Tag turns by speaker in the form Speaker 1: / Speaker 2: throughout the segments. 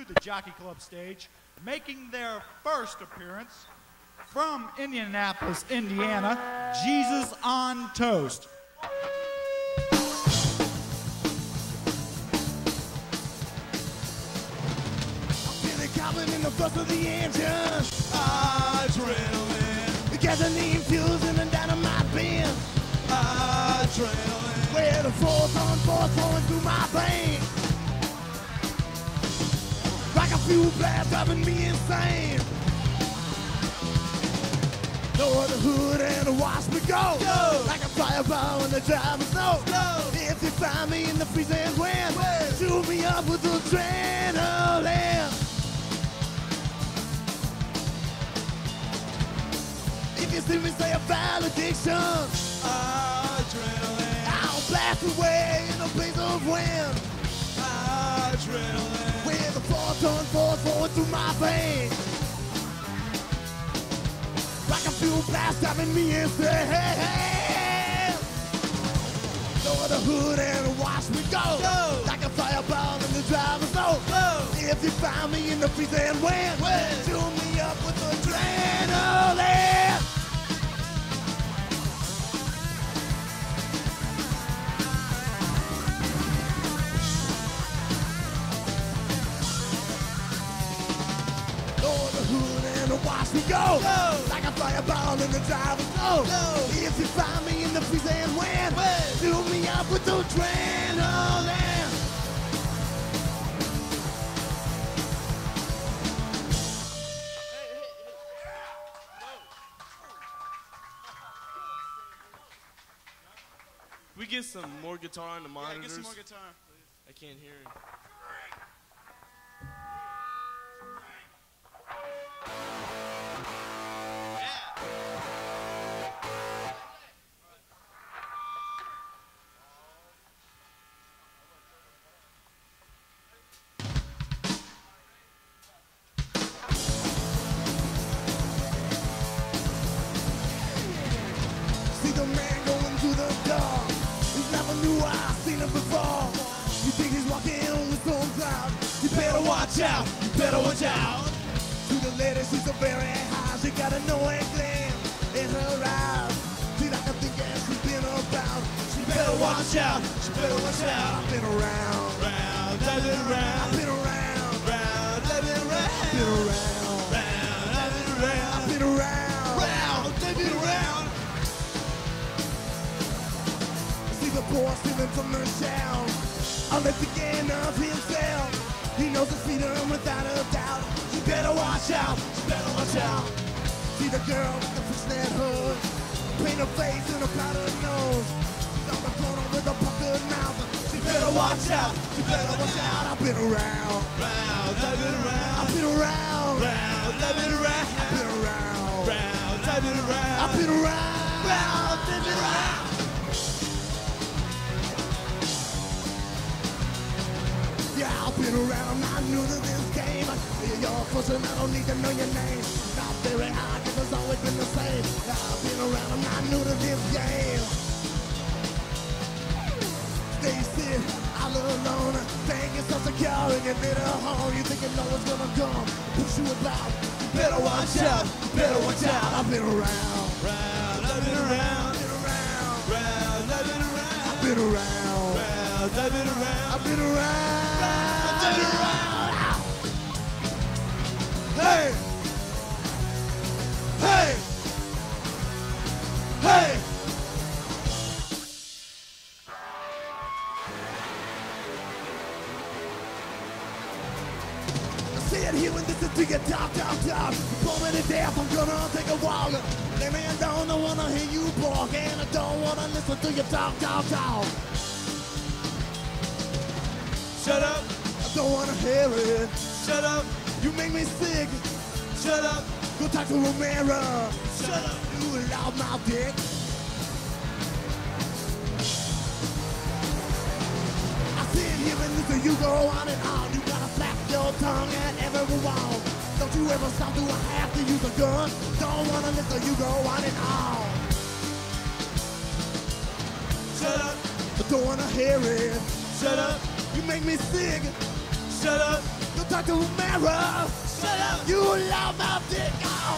Speaker 1: the Jockey Club stage, making their first appearance from Indianapolis, Indiana, Jesus on Toast.
Speaker 2: In the bust of the engine, adrenaline. The gasoline fuels in the dynamite bin, adrenaline. Where the force on force flowing through my veins, like a fuel blast driving me insane. Lower the hood and watch me go, like a fireball in the driver's nose. If you find me in the freezing wind, shoot me up with adrenaline. If you see me say a valediction, adrenaline. I'll blast away in a blaze of wind, adrenaline. With the force-on force flowing through my veins, like a fuel blast driving me insane. Lower the hood and watch me go, like a fireball in the driver's nose. If you find me in the freezing wind, shoot me up with adrenaline. Watch me go, like a fireball in the driver's nose. If you find me in the freezing wind, fill me up with adrenaline.
Speaker 3: We get some more guitar on the monitors.
Speaker 1: Yeah, get some more guitar, please.
Speaker 3: I can't hear it.
Speaker 2: Watch out, you better watch out. To the lady, she's so very high. She got a knowing gleam in her eyes. She like a thing that she's been about. She better watch out, she better watch out. I've been around, round, I've been around. I've been around, round, I've been around. I've been around, round, I've been around. I've been around, round, I've been around. See the boy stealing from the shell, unless the end of himself. He knows his freedom without a doubt. You better watch out, you better watch out. See the girl with the fishnet hood, paint her face and a powdered nose. On the corner with a puckered mouth. You better watch out, you better watch out. I've been around, round, I've been around. I've been around, round, I've been around. I've been around, round, I've been around. I've been around, round, I've been around. Yeah, I've been around, I'm not new to this game. You're your person, I don't need to know your name. Not very high, cause it's always been the same. I've been around, I'm not new to this game. Stay still, all alone. Think you're so secure in your little home. You think you know what's gonna come, push you about. You better watch out, you better watch out. I've been around, round, I've been around. I've been around, round, I've been around. I've been around, round, I've been around. I've been around. Hey! Hey! Hey! See it here when this is to your top. Pull me to death, I'm gonna take a walk. Hey man, don't wanna hear you bark, and I don't wanna listen to your talk. Shut up, I don't wanna hear it. Shut up, you make me sick. Shut up, go talk to Romero. Shut up, you loudmouth dick. I see it here and listen, you go on and on. You gotta flap your tongue at everyone. Don't you ever stop, do I have to use a gun? Don't wanna listen, you go on and on. Shut up, I don't wanna hear it. Shut up, you make me sick. Shut up, Go talk to Romero. Shut up, you loudmouth dick. Oh.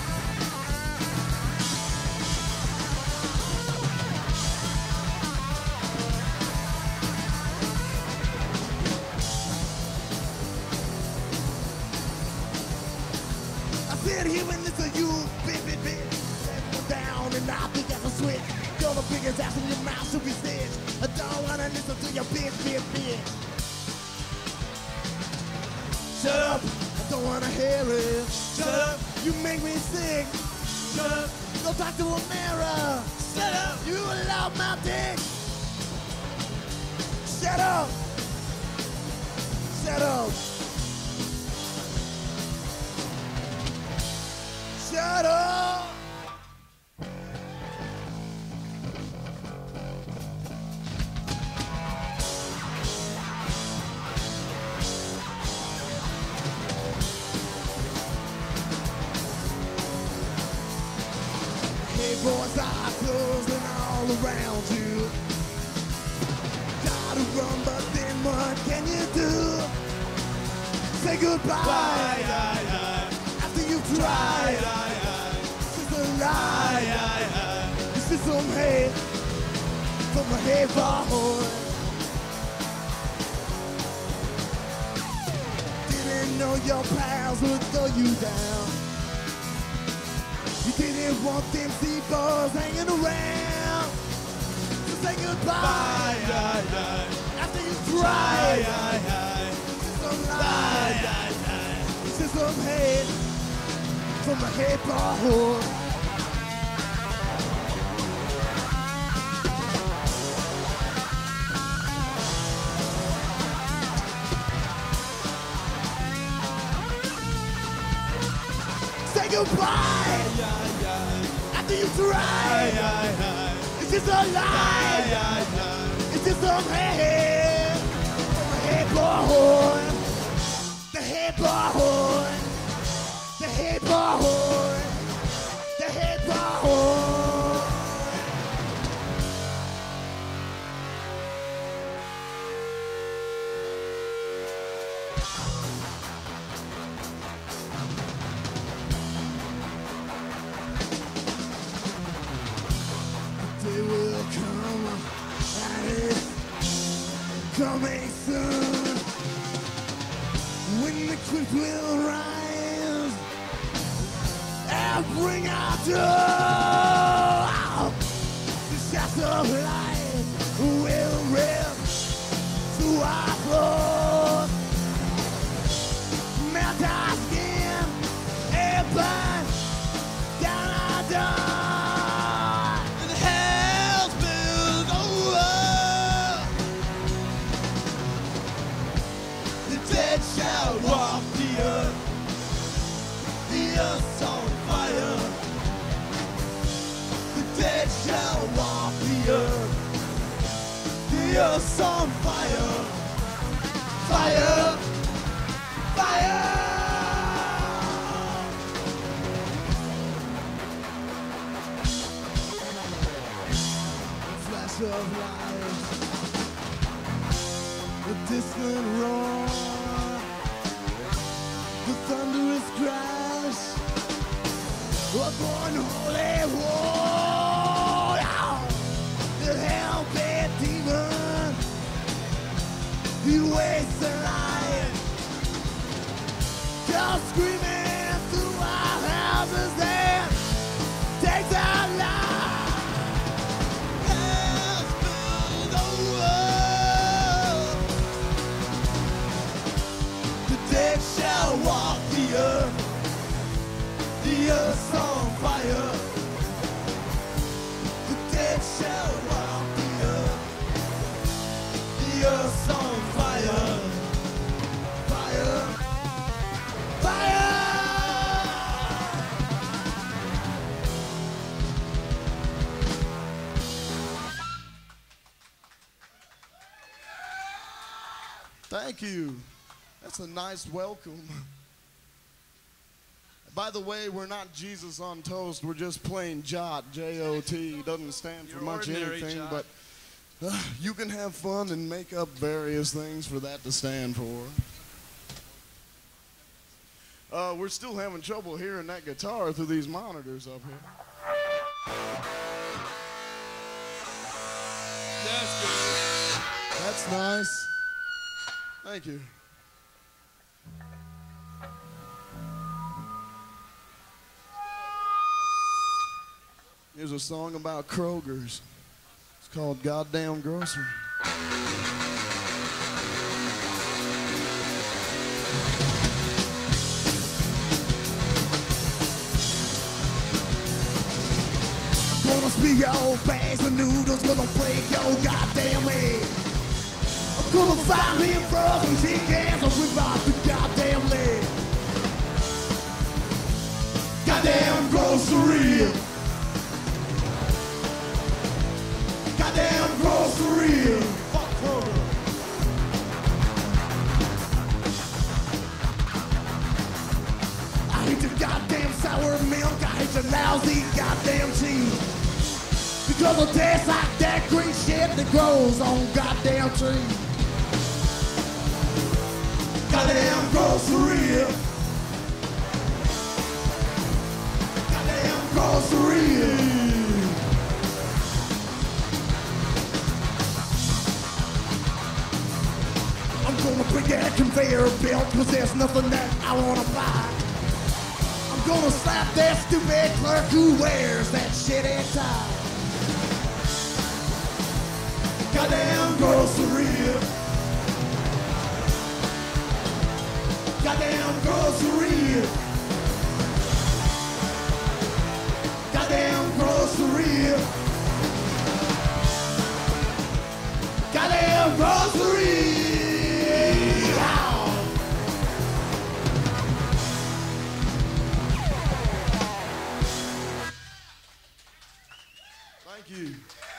Speaker 2: Sit here and listen to you, bitch. Settle down and I'll think I'm a switch. You're the biggest ass in your mouth to be stitched. I don't wanna listen to your bitch. Shut up, I don't wanna hear it. Shut up, you make me sick. Shut up, go talk to a mirror. Shut up, you loudmouth dick. Shut up. Shut up. Shut up! Hey boys, eyes closing all around you. Gotta run, but then what can you do? Say goodbye. After you try. This is some hate from a hate boy. Didn't know your pals would throw you down. You didn't want them C-boys hanging around. So say goodbye. After you try. This is some lie. This is some hate from a hate boy. Say goodbye. After you try. It's just a lie. It's just some hate from a hate boy. The hate boy. The hate boy. The hate boy. They will come, and it's coming soon. When the cliff will rise and bring out the shaft of light will rip through our floor, melt our skin and burn down our door. And hell's built over. The dead shall walk the earth. The earth's on fire. The dead shall walk the earth. The earth's on fire. Fire. Fire. Flash of light. A distant roar. The thunderous crash of one holy war. The hell-bent demon, he wastes the light. Just screaming through our houses and takes our life. Hell's built over. The dead shall walk the earth. The earth's on fire. The dead shall walk the earth. The earth's on fire. Fire. Fire.
Speaker 3: Thank you. That's a nice welcome. By the way, we're not Jesus on Toast. We're just plain Jot, J-O-T. Doesn't stand for
Speaker 4: Your
Speaker 3: much
Speaker 4: ordinary
Speaker 3: anything,
Speaker 4: Jot.
Speaker 3: but you can have fun and make up various things for that to stand for. We're still having trouble hearing that guitar through these monitors up here.
Speaker 4: That's good.
Speaker 3: That's nice. Thank you. Here's a song about Kroger's. It's called Goddamn Grocery.
Speaker 2: Gonna speak your bags of noodles, gonna break your goddamn leg. I'm gonna find me frozen chickens and whip out the goddamn leg. Goddamn grocery. Goddamn grocery. Fuck Kroger. I hate your goddamn sour milk. I hate your lousy goddamn cheese. Because it tastes like that green shit that grows on goddamn trees. Goddamn grocery. Goddamn grocery. I'm gonna bring that conveyor belt, cause there's nothing that I wanna buy. I'm gonna slap that stupid clerk who wears that shitty tie. Goddamn grocery. Goddamn grocery. Goddamn grocery. Goddamn grocery.
Speaker 3: Thank you.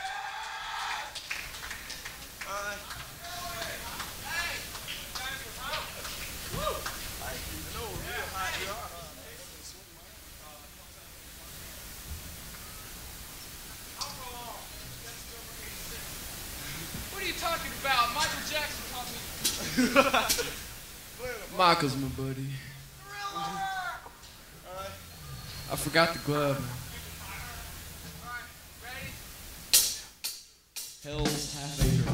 Speaker 4: What are you talking about? Michael Jackson taught me. Michael's my buddy. I forgot the glove. Hell's Half Acre.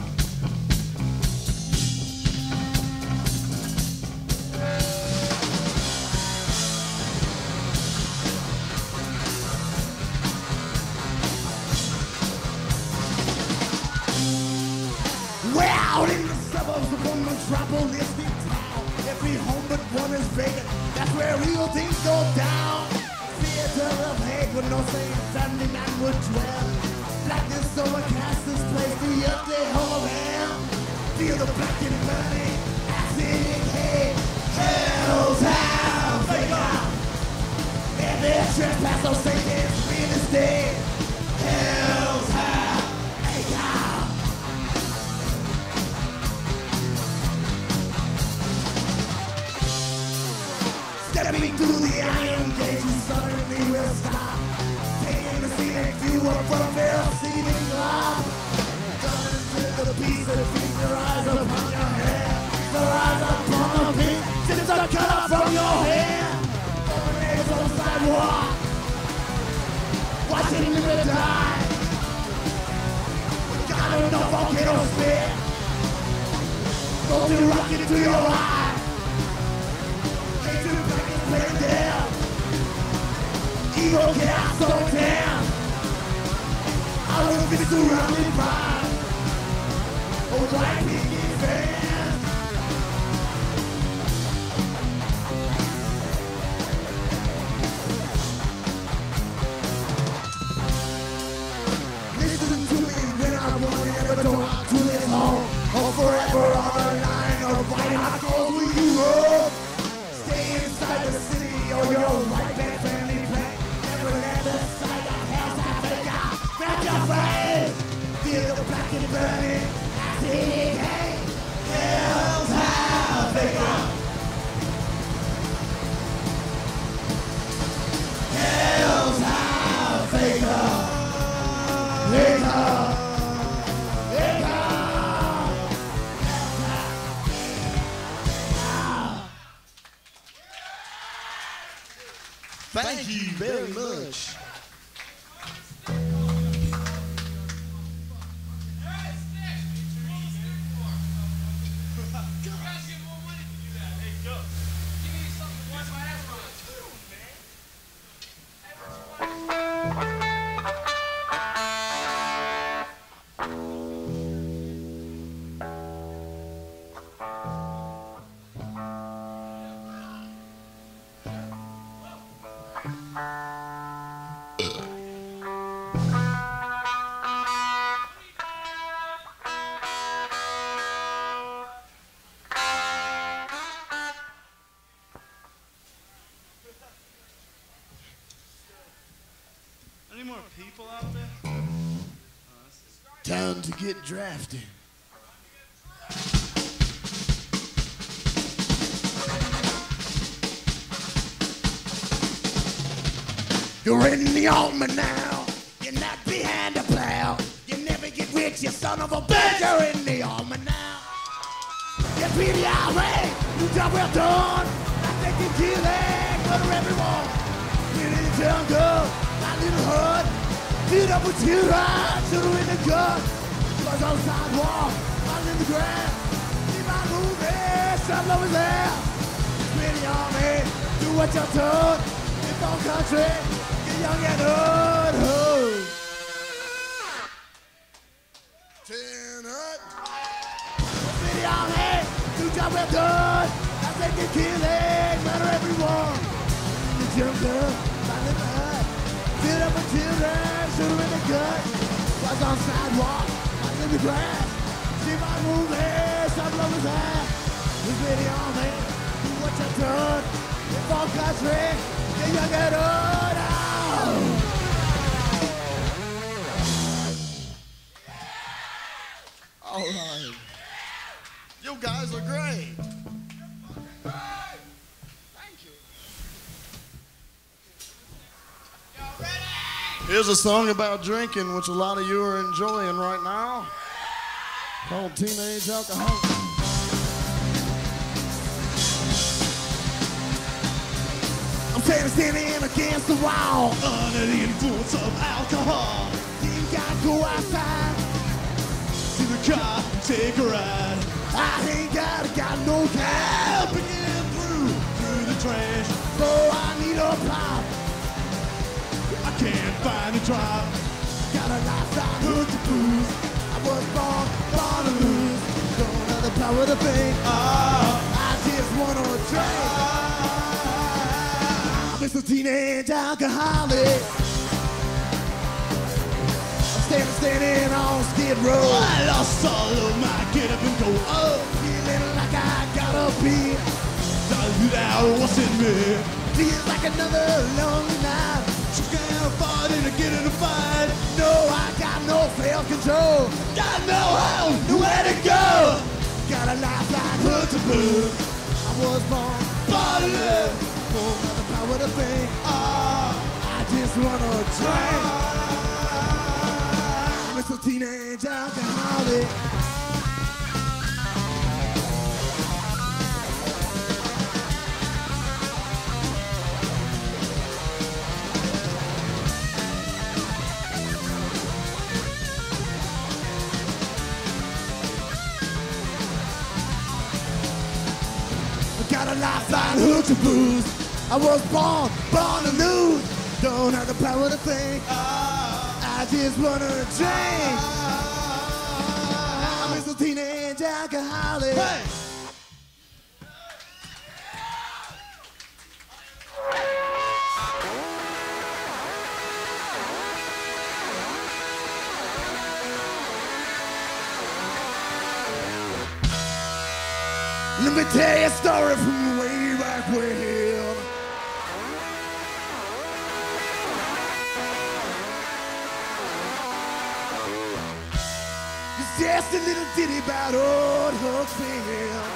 Speaker 2: We're out in the suburbs of one metropolistic town. Every home but one is vacant. That's where real things go down. Theater of hate with no saying Sunday man would dwell. Blackness overcast this place, the ugly home of hell. Feel the black and burning, acid hate. Hell's Half Acre. Every trespass of Satan's real estate. Hell's Half Acre. Stepping through the iron gate, you suddenly will stop. Taking the scenic view of a fair-seeming lot. Coming to the piece that feeds your eyes upon your head. Your eyes upon the pink, tips are cut off from your hand. Over nails on the sidewalk, watching them die. Got enough volcano spit. Don't you rock it into your eye. Playing down, evil chaos so down. I will be surrounded by a white picket fence. Listen to me when I want never to walk to this home. Or forever on a line of white hot coals with you roll. Inside the city or your white man family play. Never let the sight of Hell's Half Acre back your face. Feel the black and burning acid hate. Hell's Half Acre. Hell's Half Acre. Acre.
Speaker 3: Thank you very much.
Speaker 5: Any more people out there?
Speaker 2: Time to get drafted. You're in the army now. You're not behind the plow. You never get rich, you son of a bitch. You're in the army now. You beat the army. You job well done. I think you kill it. Murder everyone. Get in the jungle. My little hood. Beat up with your eyes. Shoot her in the gut. Was on the sidewalk. Out in the ground. Keep on moving. Some love is there. Spin the army. Do what you're told. If on country. Young and old. Ten hut. Spin the army. Do job well done. I think you kill it. Murder everyone. In the jungle. Find in the hut. Beat up with children. Shoot her in the gut. Was on sidewalk. In the grass, see my movie, some love is there. This video army, do what you've done. If all country, get young and old.
Speaker 3: All right. You guys are great. Thank you.
Speaker 4: Y'all ready?
Speaker 3: Here's a song about drinking, which a lot of you are enjoying right now, called Teenage Alcoholic.
Speaker 2: I'm standing against the wall,
Speaker 5: Under the influence of alcohol.
Speaker 2: you gotta go outside.
Speaker 5: To the car, take a ride.
Speaker 2: I ain't got no cash,
Speaker 5: Picking through the trash.
Speaker 2: so I need a plow.
Speaker 5: I can't find a drop.
Speaker 2: Got a lifetime hooked to booze. I was born to lose. Don't have the power to think. I just wanna drink. I'm just a teenage alcoholic. I'm standing on Skid Row.
Speaker 5: I lost all of my get up and go up.
Speaker 2: Feeling like I gotta be.
Speaker 5: Dilute out what's in me.
Speaker 2: Feels like another lonely night.
Speaker 5: Just can't afford it to get in a fight.
Speaker 2: No, I got no self-control.
Speaker 5: Got no how, nowhere to go.
Speaker 2: Got a lifeline
Speaker 5: Put to boo,
Speaker 2: I was born
Speaker 5: bottle it.
Speaker 2: for the power to think. I just wanna drink. I'm just a teenage alcoholic. Got a lifeline hooked to booze. I was born to lose. Don't have the power to think. I just wanna drink. I'm just a teenage alcoholic.
Speaker 5: Hey!
Speaker 2: Let me tell you a story from way back when. It's just a little ditty about old Hucksville.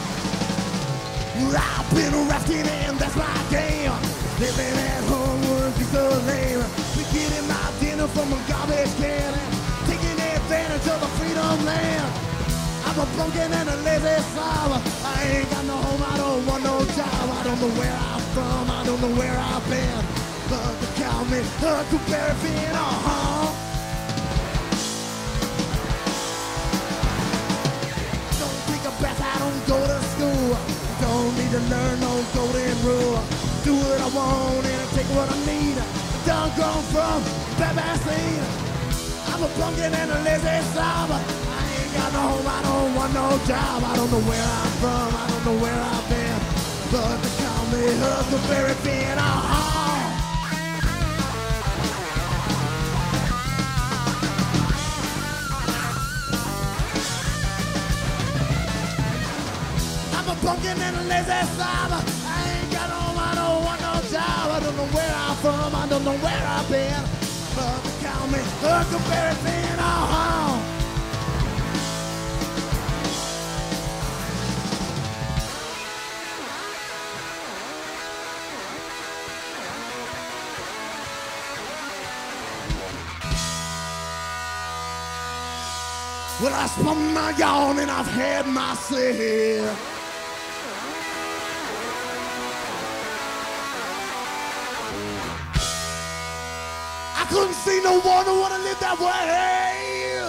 Speaker 2: I've been rafting and that's my game. Living at home, work piece of lame. We getting my dinner from a garbage can and taking advantage of the freedom land. I'm a pumpkin and a lazy slob. I ain't got no home, I don't want no job. I don't know where I'm from, I don't know where I've been. But they call me Huckleberry Finn, Don't take a bath, I don't go to school. Don't need to learn no golden rule. Do what I want and I take what I need. Done grown from Babasine. I'm a pumpkin and a lazy slob. I ain't got no home, I don't want no job. I don't know where I'm from, I don't know where I've been. But they call me Huckleberry Finn, Pumpkin and a lazy slob. I ain't got no home, I don't want no job. I don't know where I'm from, I don't know where I've been. But they call me Huckleberry Finn, Well, I spun my yarn and I've had my say. Couldn't see no one who wanna live that way.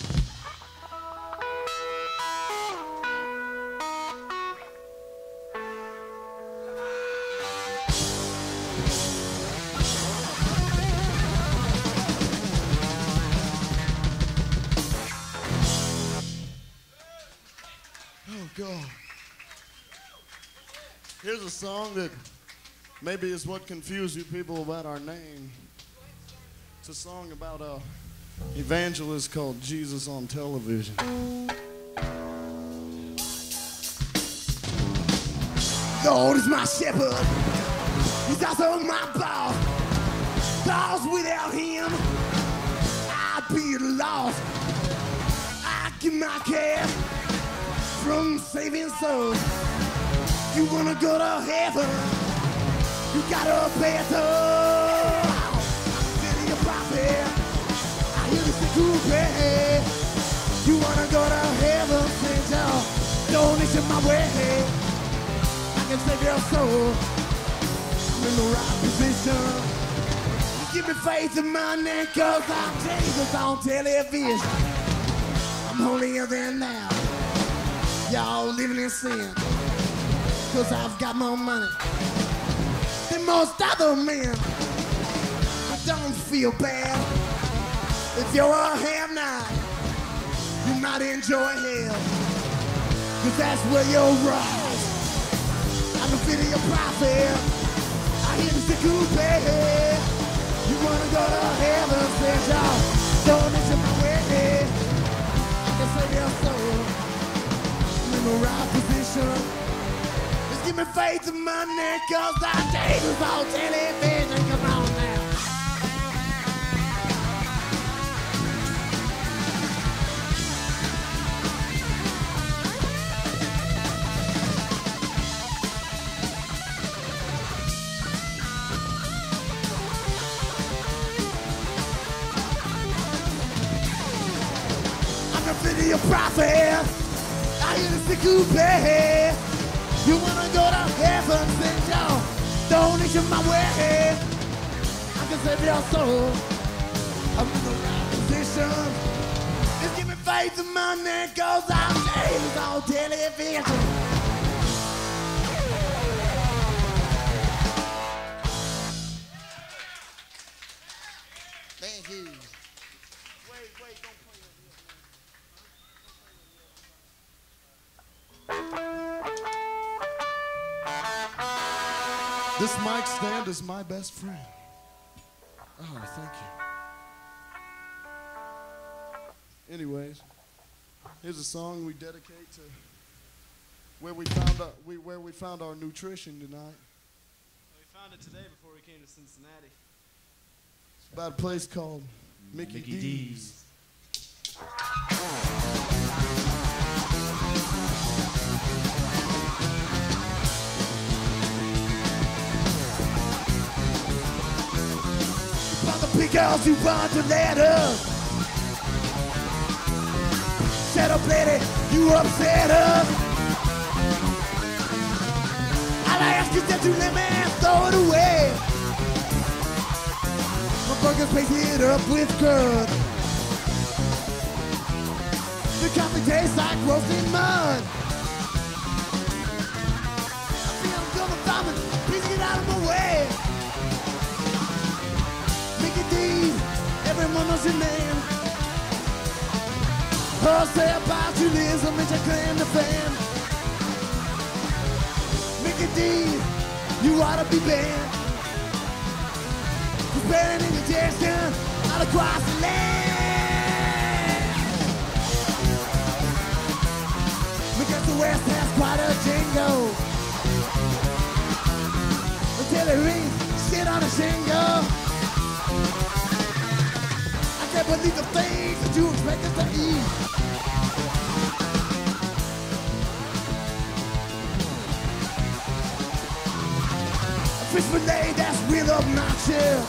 Speaker 3: Oh God. Here's a song that maybe is what confused you people about our name. It's a song about an evangelist called Jesus on Television.
Speaker 2: Lord is my shepherd. He's also my boss. Boss, without him, I'd be lost. I get my cash from saving souls. You wanna go to heaven, you gotta pay a toll. I hear the coupe. You wanna go to heaven, send your donation my way. I can save your soul. I'm in the right position. Give me faith in my neck, cause I'm Jesus on television. I'm holier than thou. Y'all living in sin. Cause I've got more money than most other men. Don't feel bad. If you're a have-not, you might enjoy hell. Cause that's where you'll rise. I'm a video prophet. I hear the coupe. You wanna go to heaven, send y'all donation my way. I can save your soul. I'm in the right position. Just give me faith in my neck, cause I'm Jesus on television. Come on now. Video prophet, I hear the coupe. You wanna go to heaven, send your donation my way. I can save your soul. I'm in the right position. Just give me faith in my neck, cause I'm Jesus on television. Thank you. Wait, don't play that.
Speaker 3: This mic stand is my best friend. Oh, thank you. Anyways, here's a song we dedicate to where we found our nutrition tonight.
Speaker 6: We found it today before we came to Cincinnati.
Speaker 3: It's about a place called Mickey D's.
Speaker 2: girls you want to let up. Shut up, lady, you upset us. All I ask is that you let me throw it away. My burger's pasted up with curd. The coffee tastes like roasted mud. I feel I'm gonna vomit, please get out of my way. Mickey D, everyone knows your name. Oh, say about you, Liz, I mean you claim the fame. Mickey D, you ought to be banned. You're spreading indigestion all across the land. Because the West has quite a jingle. Until it rings shit on a shingle. I can't believe the things that you expect us to eat. Fish fillet, that's real obnoxious.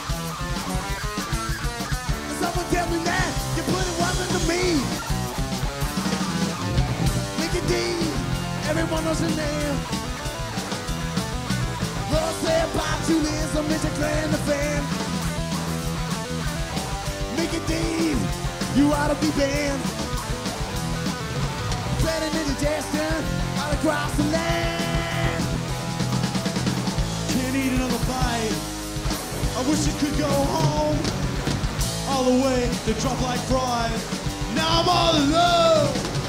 Speaker 2: Someone tell me that you put it one into me. Mickey D, everyone knows your name. Lord say about you, Liz, I miss your clan, the fan. Mickey D, you ought to be banned. Spreading indigestion all across the land.
Speaker 5: Can't eat another bite. I wish I could go home. All the way to drop like fries. Now I'm all alone.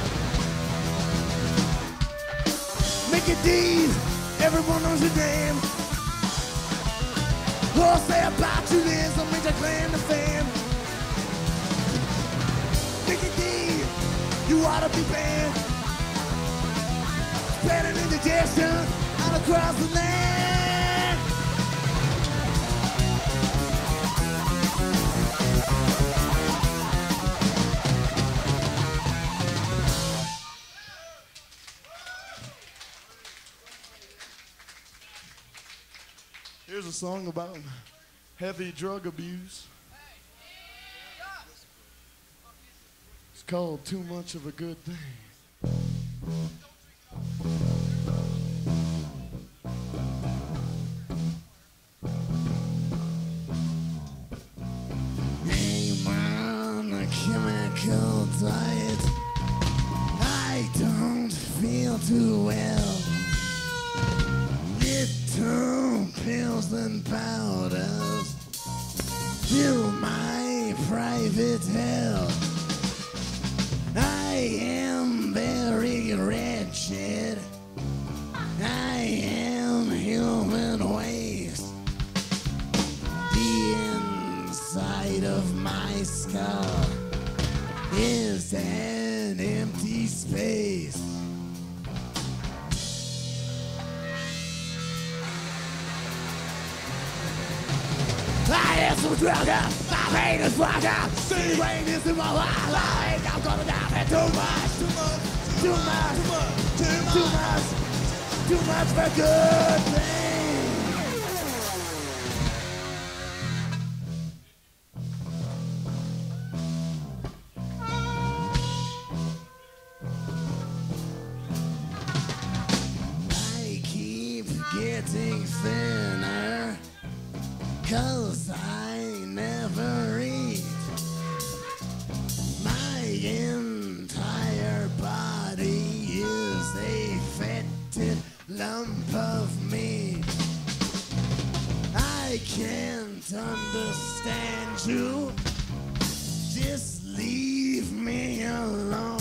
Speaker 2: Mickey D's, everyone knows your name. All say about you is a major claim to fame. Mickey D, you ought to be banned. Spreading indigestion all across the land.
Speaker 3: Here's a song about heavy drug abuse. It's called Too Much of a Good Thing.
Speaker 2: I'm on a chemical diet. I don't feel too well. Little pills and powders fill my private hell. I am very wretched. I am human waste. The inside of my skull is an empty space. I am so drunk up, my pain is fucked up. The rain is in my life, I'm gonna die too much, too much, too much, too much for good things. I keep getting thinner, 'cause I never eat. My entire body is a fetid lump of meat. I can't understand you. Just leave me alone.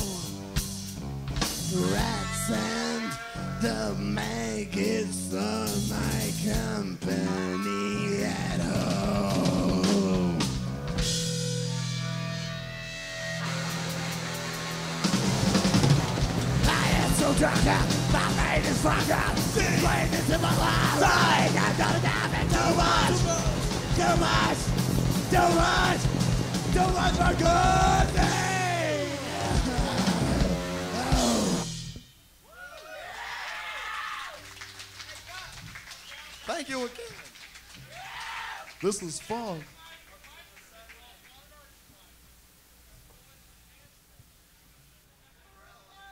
Speaker 2: Rats and the maggots are my company at home. I am so drunk up, my brain is fucked up. Playing into my life, I'm gonna die too much, too much, too much, too much for good things. Oh.
Speaker 3: Thank you again. This was fun.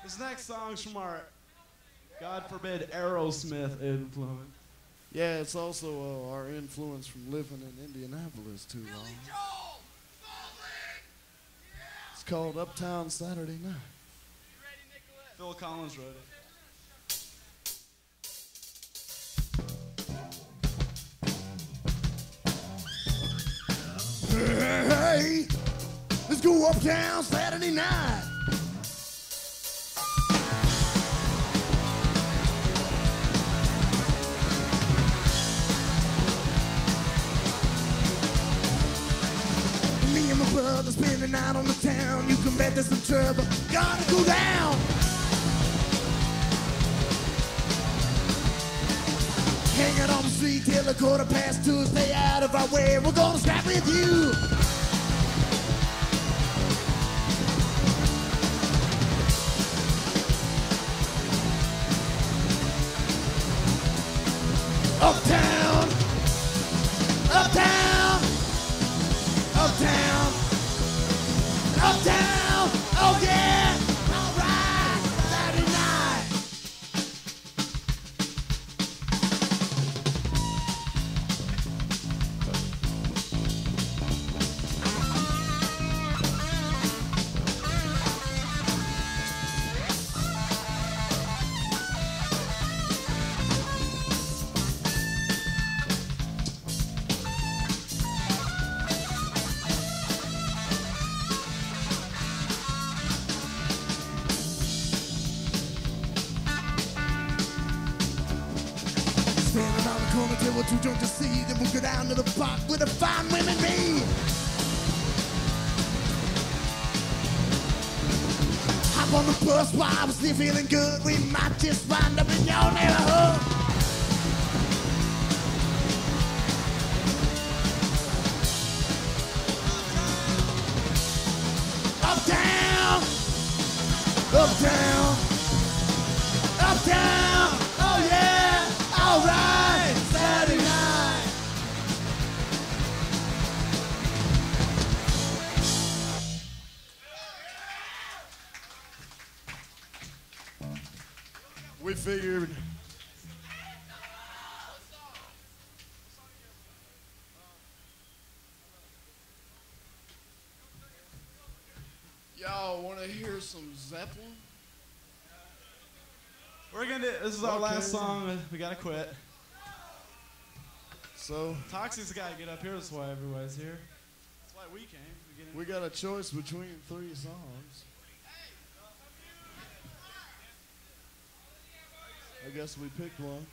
Speaker 6: This next song's from our, God forbid, Aerosmith influence.
Speaker 3: Yeah, it's also our influence from living in Indianapolis too long. It's called Uptown Saturday Night.
Speaker 6: Phil Collins wrote it.
Speaker 2: Hey, let's go uptown Saturday night. Me and my brother spend the night on the town. You can bet there's some trouble gonna go down. Hang out on the street till 2:15. Stay out of our way. We're gonna scrap with you. Uptown, uptown, uptown, uptown. Oh yeah, all right, Saturday night. Standing on the corner till we're too drunk to see. Then we'll go down to the park where the fine women be. Hop on the bus while we're still feeling good. We might just wind up in your neighborhood. Uptown, uptown, uptown. Oh yeah, all right, Saturday night.
Speaker 3: We figured y'all want to hear some Zeppelin?
Speaker 6: We're gonna do, this is our
Speaker 3: Okay.
Speaker 6: last song. We gotta quit.
Speaker 3: So
Speaker 6: Toxic's gotta get up here. That's why everybody's here. That's why we came.
Speaker 3: we got a choice between 3 songs. I guess we picked one.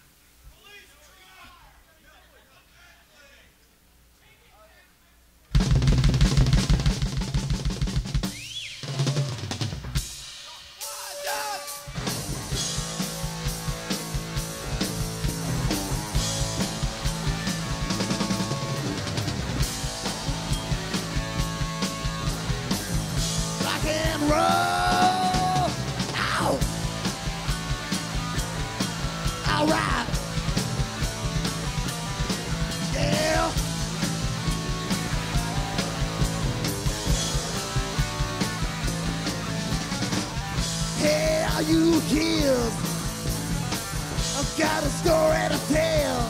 Speaker 2: Rock and roll. Ow. All right. Yeah. Hey, all you kids, I've got a story to tell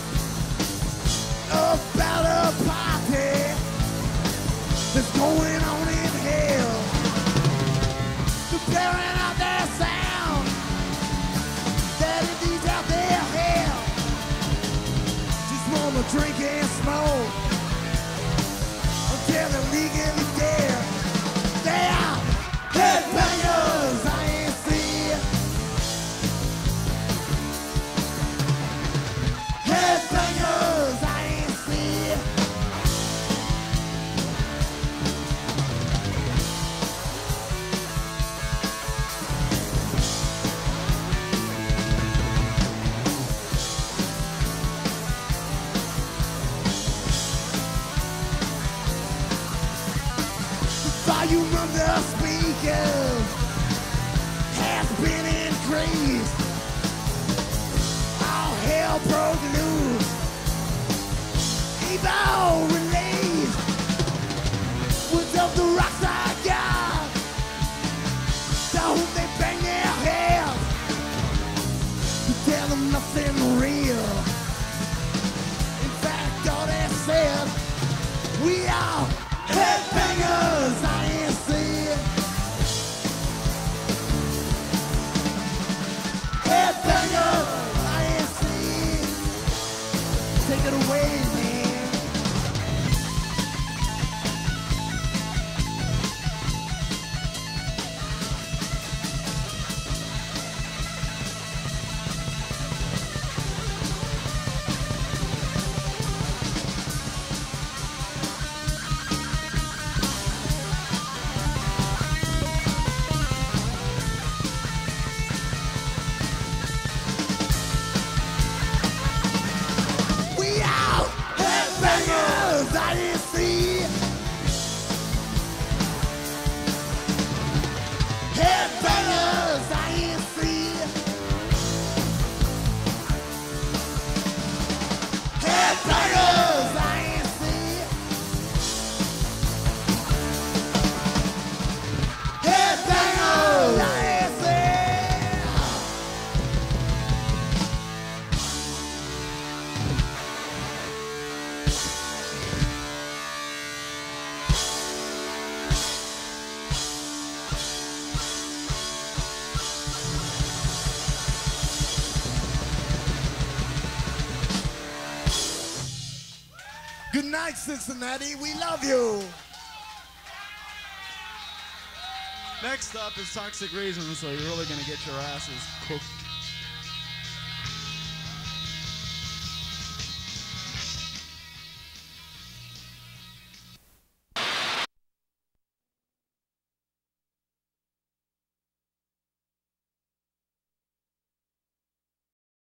Speaker 2: about a party that's going on in hell. They're blaring out their sound that it needs out their hell. Just wanna drink and smoke until they're legally dead. They are headbangers, I ain't see. Headbangers, I ain't see. Volume of the speakers has been increased. All hell broke loose. Evil released. Woods of the rocks I got. Don't they bang it nothing real. In fact, all they said, we are headbangers, INC. Headbangers, INC. Take it away, man. We out, headbangers, INC. Headbangers, INC. Headbangers, INC. Headbangers, INC. Good night, Cincinnati. We love you.
Speaker 6: Next up is Toxic Reasons, so you're really gonna get your asses cooked.